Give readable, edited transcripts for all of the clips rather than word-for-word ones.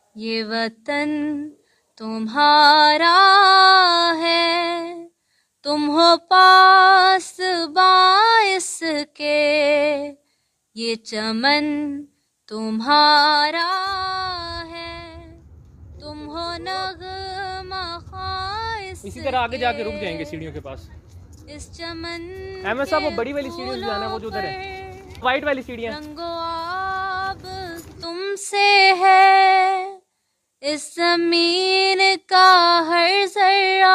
ये वतन तुम्हारा है, तुम हो पास बाइस के, ये चमन तुम्हारा है, तुम हो नगमा खाइस। इसी तरह आगे जाके रुक जाएंगे सीढ़ियों के पास। इस चमन अहमद साहब वो बड़ी वाली सीढ़ी जाना है, वो जो उधर है वाइट वाली सीढ़ियाँ। रंगो आब तुमसे है, इस जमीन का हर जर्रा,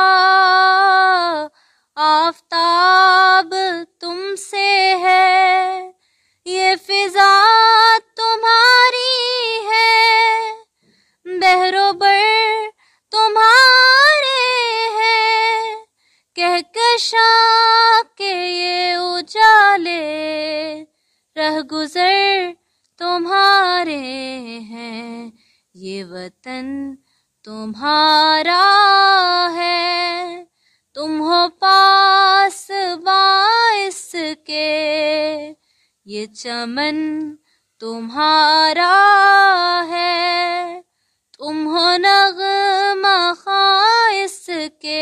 आफताब तुमसे है, ये फिजा तुम्हारी है, बहरोबर तुम्हारे हैं, कहकशा के ये उजाले, रह गुजर तुम्हारे हैं, ये वतन तुम्हारा है, तुम हो पास बाइस के, ये चमन तुम्हारा है, तुम हो नगमा खाइस के,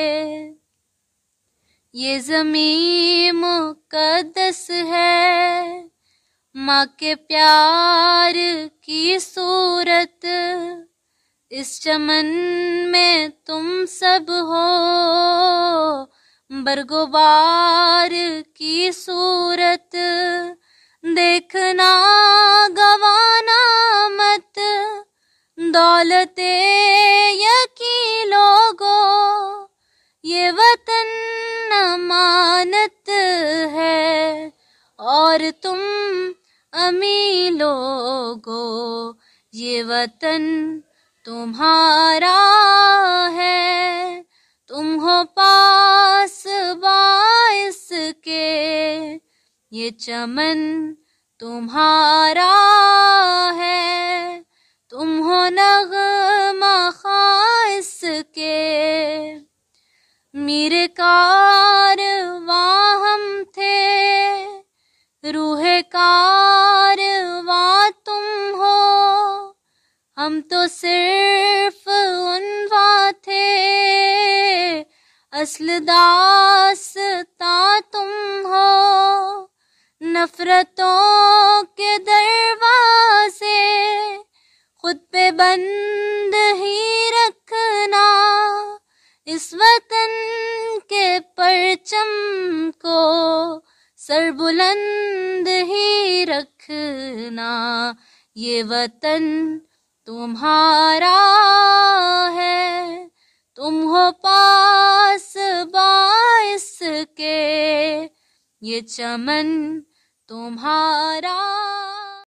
ये ज़मीन मुक़द्दस है, माँ के प्यार की सूरत, इस चमन में तुम सब हो, बरगुबार की सूरत, देखना गवाना मत, दौलते यकी लोगो, ये वतन अमानत है, और तुम अमी लोगो, ये वतन तुम्हारा है, तुम हो पास बाइस के, ये चमन तुम्हारा है, तुम हो नगमा खाइस के, मेरे कारवां हम थे, रूहे कारवां तुम हो, हम तो सिर्फ उनवा थे, असल दास्ता तुम हो, नफरतों के दरवाजे खुद पे बंद ही रखना, इस वतन के परचम को सर बुलंद ही रखना, ये वतन तुम्हारा है, तुम हो पास बाइस के, ये चमन तुम्हारा